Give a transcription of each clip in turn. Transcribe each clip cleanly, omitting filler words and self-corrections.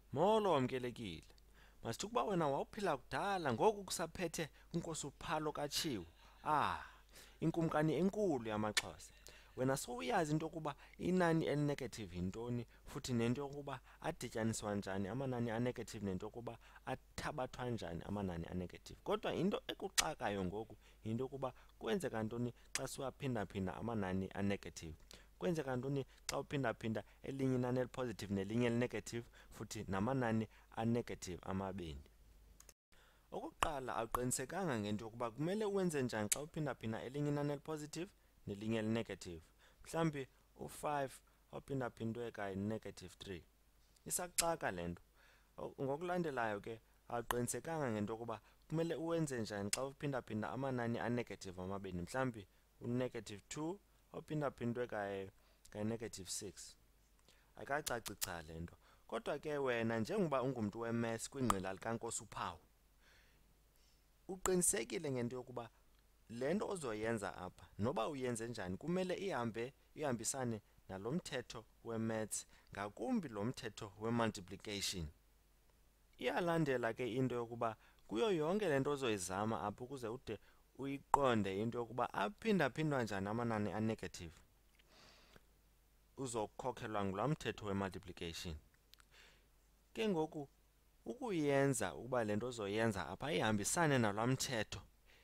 Molo wamkelekile. Masithi ukuba wena wawuphila kudala ngoku kusaphethe unkosi uPhalo kaTshiwo. Inkumkani enkulu yamaXhosa. Wena sowuyazi into yokuba inani elinegative yintoni futhi nento yokuba adityaniswa njani amanani anegative nento yokuba athabathwa njani amanani anegative. Kodwa into ekuxakayo ngoku yinto yokuba kwenzeka ntoni xa siwaphinda-phinda amanani anegative. Kwenzeka ntoni xa uphinda-phinda elinye inani elipositive nelinye elinegative futhi namanani anegative amabini. Okokuqala, awuqinisekanga ngento yokuba kumele uwenze njani xa uphinda-phinda elinye inani elipositive nelinye elinegative. Mhlawumbi u5 ophinda-phindwe kayi-negative 3. Isakuxaka le nto. Ngokulandelayo ke awuqinisekanga ngento yokuba kumele uwenze njani xa uphinda-phinda amanani anegative amabini. Mhlawumbi u-negative 2 ophinda-phindwe kayi-negative 6. Ayikacaci cha le nto. Kodwa ke wena njengoba ungumntu we-maths kwingqila likaNkosi uPhawu, uqinisekile ngento yokuba le nto ozoyenza apha noba uyenze njani kumele ihambisane nalo mthetho we-maths, ngakumbi lo mthetho we-multiplication. Iyalandela ke into yokuba kuyo yonke le nto ozoyizama apha ukuze ude uyiqonde into yokuba aphinda-phindwa njani amanani anegative, uzokhokhelwa ngulaa mthetho we-multiplication. Ke ngoku ukuyenza ukuba le nto ozoyenza apha ihambisane nalaa mthetho,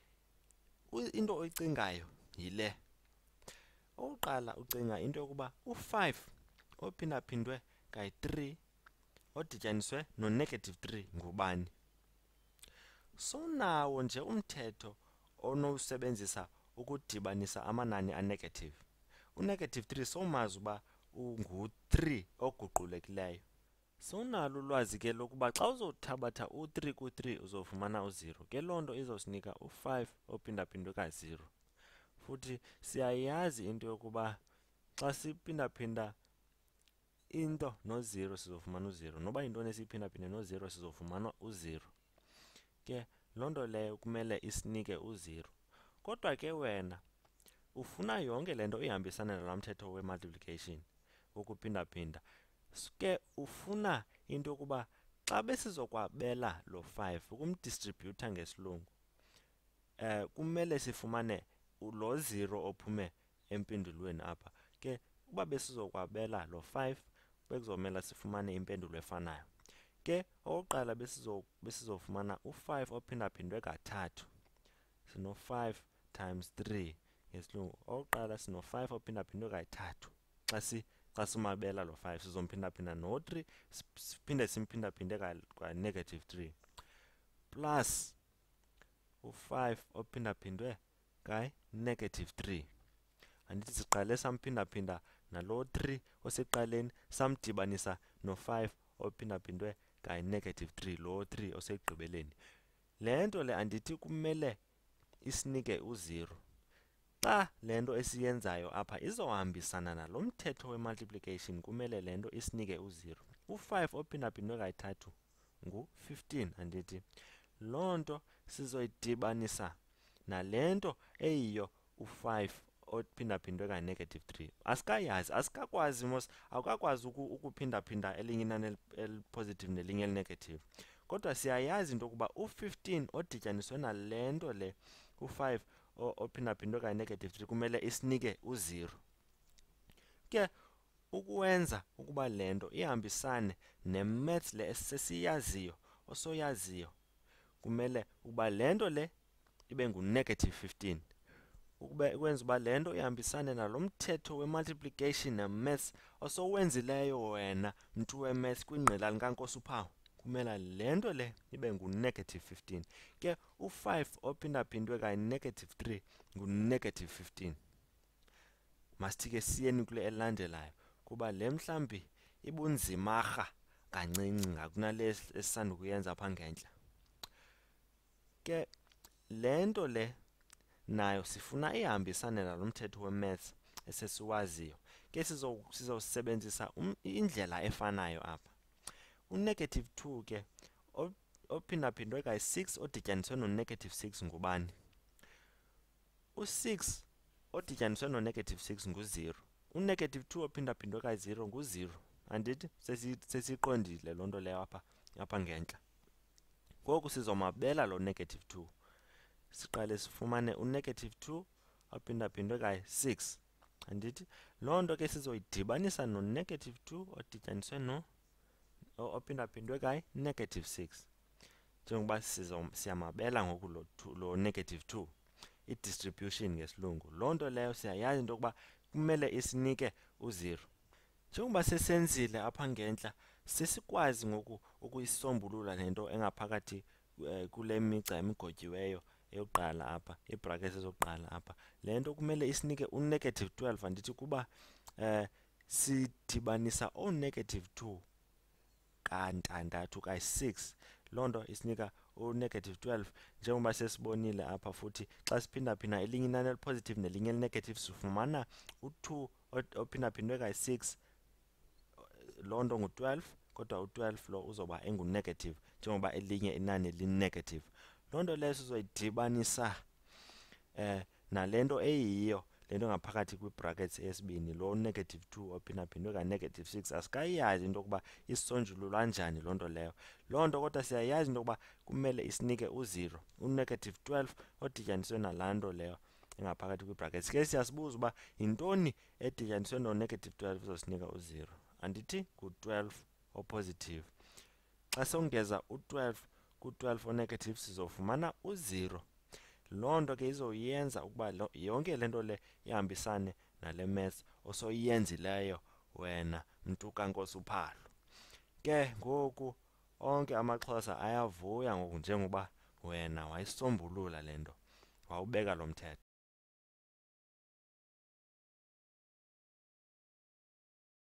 into oyicingayo yile. Okokuqala ucinga into yokuba u5 ophinda-phindwe kayi-3 odityaniswe no-negative 3 ngubani? Sowunawo nje umthetho onowusebenzisa ukudibanisa amanani anegative. U-negative 3 sowumazi uba ungu-3 oguqulekileyo. Sowunalo ulwazi ke lokuba xa uzothabatha u-3 ku-3 uzofumana u-0. Ke loo nto izosinika u5 ophinda-phindwe ka-0. Futhi siyayazi into yokuba xa siphinda-phinda into no-0 sizofumana u-0. Noba yintoni esiyiphinda-phinde no-0 sizofumana u-0. Ke loo nto leyo kumele isinike u-0. Kodwa ke wena ufuna yonke le nto ihambisana nalaa mthetho we-multiplication, ukuphinda-phinda. Ke ufuna into yokuba xa besizokwabela lo 5 ukumdistribhutha ngesilungu, kumele sifumane lo 0 ophume empendulweni apha. Ke uba besizokwabela lo 5 bekuzomela sifumane impendulo efanayo. Ke okokuqala besizofumana u5 ophinda-phindwe kathathu. Sino-5 times 3 ngesilungu. Okokuqala sino-5 ophinda-phindwe kathathu. Xa simabela lo 5 sizomphinda-phinda no-3 siphinde simphinda-phinde ka-negative 3 plus u5 ophinda-phindwe kayi-negative 3. Andithi siqale samphinda-phinda nalo 3 osekuqaleni samdibanisa no-5 ophinda-phindwe kayi-negative 3, lo 3 osekugqibeleni. Le nto le andithi kumele isinike u-0. Xa le nto esiyenzayo apha izohambisana nalo mthetho we-multiplication kumele le nto isinike u-0. U5 ophinda-phindwe kathathu ngu-15 andithi. Loo nto sizoyidibanisa nale nto eyiyo u5 ophinda-phindwe kayi-negative 3. Asikayazi, asikakwazi mos, awukakwazi ukuphinda-phinda elinye inani elipositive nelinye elinegative. Kodwa siyayazi into yokuba u15 odityaniswe nale nto le u5 ophinda-phindwe kayi-negative 3 kumele isinike u-0. Ke ukwenza ukuba le nto ihambisane ne-maths le sesiyaziyo, osoyaziyo, kumele ukuba le nto le ibe ngu-negative 15. Ukwenza uba le nto ihambisane nalo mthetho we-multiplication ne-maths osowenzileyo wena mntu we-maths kwingqila likaNkosi uPhawu, kumele le nto le ibe ngu-negative 15. Ke u5 ophinda-phindwe kayi-negative 3 ngu-negative 15. Masithi ke siyeni kule elandelayo kuba le mhlawumbi ibunzimarha kancinci ngakunale esisandukuyenza apha ngentla. Ke le nto le nayo sifuna ihambisane nalo mthetho we-maths esesiwaziyo. Ke sizosebenzisa indlela efanayo apha. U-negative 2 ke ophinda-phindwe kayi-6 odityaniswe no-negative 6 ngubani? U6 odityaniswe no-negative 6 ngu-0. U-negative 2 ophinda-phindwe kayi-0 ngu-0. andithi sesiqondile loo nto leyo apha ngentla. Ngoku sizomabela lo negative 2. Siqale sifumane u-negative 2 ophindaphindwe kayi-6, andithi. Loo nto ke sizoyidibanisa no-negative 2 odityaniswe ophindaphindwe kayi-negative 6. Njengoba siyamabela ngoku lo negative 2, i-distribution ngesilungu. Loo nto leyo siyayazi into yokuba kumele isinike u-0. Njengoba sesenzile apha ngentla, sesikwazi ngoku ukuyisombulula le nto engaphakathi kule migca emigotyiweyo eyokuqala apha, iibhraketsi ezokuqala apha. Le nto kumele isinike u-negative 12, andithi, kuba sidibanisa oo-negative 2 kantandathu kayi-6. Loo nto isinika u-negative 12, njengoba sesibonile apha futhi xa siphindaphinda elinye inani elipositive nelinye elinegative sifumana u-2 ophindaphindwe kayi-6. Loo nto ngu-12, kodwa u-12 lo uzoba engu-negative njengoba elinye inani li-negative. Loo nto leyo sizoyidibanisa nale nto eyiyo, le nto ngaphakathi kwi-brackets eyesibini, lo negative 2 ophindaphindwe ka-negative 6. Asikayazi into yokuba isonjululwa njani loo nto leyo. Loo nto kodwa siyayazi into yokuba kumele isinike u-0, u-negative 12 odityaniswe nalaa nto leyo engaphakathi kwi-brackets. Ke siyasibuza uba yintoni edityaniswe no-negative 12 izosinika u-0, andithi ngu-12 opositive. Xa songeza u-12 ku-12 o-negative sizofumana u-0. Loo nto ke izoyenza ukuba yonke le nto le ihambisane nale maths osoyenzileyo wena mntu kaNkosuphalo. Ke ngoku onke amaXhosa ayavuya ngoku, njengoba wena wayisombulula le nto, wawubeka lo mthetho.